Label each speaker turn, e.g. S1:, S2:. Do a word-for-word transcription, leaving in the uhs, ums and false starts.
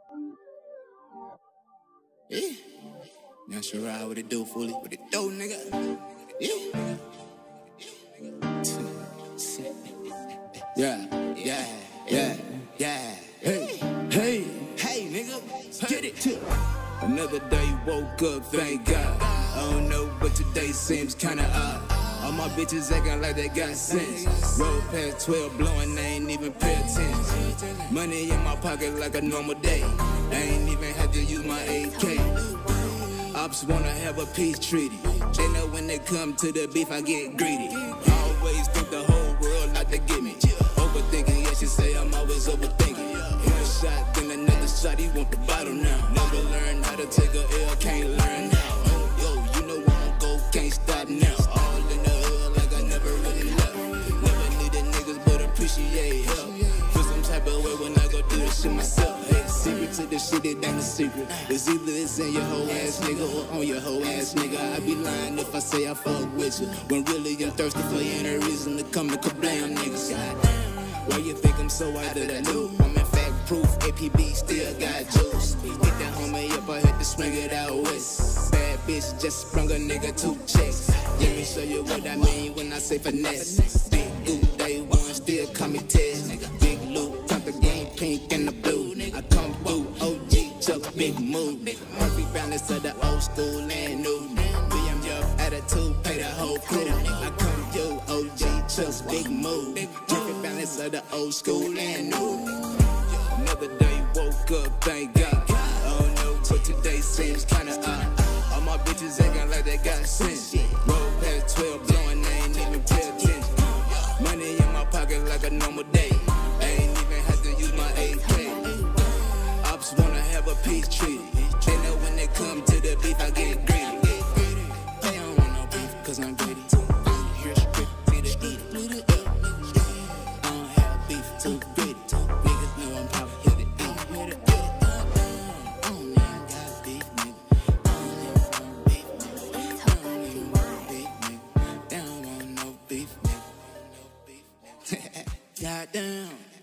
S1: Yeah. Now she ride with it do, fully with it do, nigga. Yeah. Yeah, yeah, yeah, yeah. Hey, hey, hey, nigga, get it. Another day woke up, thank God. I don't know, but today seems kinda odd. All my bitches acting like they got sense. Roll past twelve, blowing, they ain't even pay attention. Money in my pocket like a normal day. I ain't even had to use my A K. Ops wanna have a peace treaty. They know when they come to the beef, I get greedy. I always think the whole world like to get me. Overthinking, yeah, she say I'm always overthinking. One shot, then another shot, he want the bottle now. Never learned how to take a L, can't learn now. Yo, you know I'ma go, can't stop now. All in the hood like I never really left. Never needed niggas, but appreciate help. Feel some type of way when I go do this shit myself. Hey, the secret to this shit, it ain't a secret. It's either it's in your whole ass nigga or on your whole ass nigga. I be lying if I say I fuck with you, when really I'm thirsty for any reason to come and kablam niggas. Why you think I'm so out of the loop? I'm in fact proof, A P B still got juice. Hit that homie up, I had to swing it out west. Bad bitch just sprung a nigga two checks. Let me show you what I mean when I say finesse. Big loot, day one, still call me Tez. Big loot, count the game pink and the blue. I come through, O G, Chuck, big move. Perfect balance of the old school and new. B M F attitude, pay the whole crew. I come through, O G, Chuck's big move. Perfect balance of the old school and new. Another day woke up, thank God. I don't know, but today seems kinda odd. All my bitches acting like they got sense. Roll past twelve, blowing, they ain't even pay attention. Money in my pocket like a normal day. I ain't even had to use my A K. Ops wanna have a peace treaty. They know when they come to the beef, I get greedy. They don't want no beef, cause I'm greedy. Here strictly to eat it. I don't have beef, too greedy. Niggas know I'm out here to eat it. I don't even got beef, nigga. I don't even want beef, nigga. I don't even want beef, nigga. They don't want no beef, nigga. Goddamn.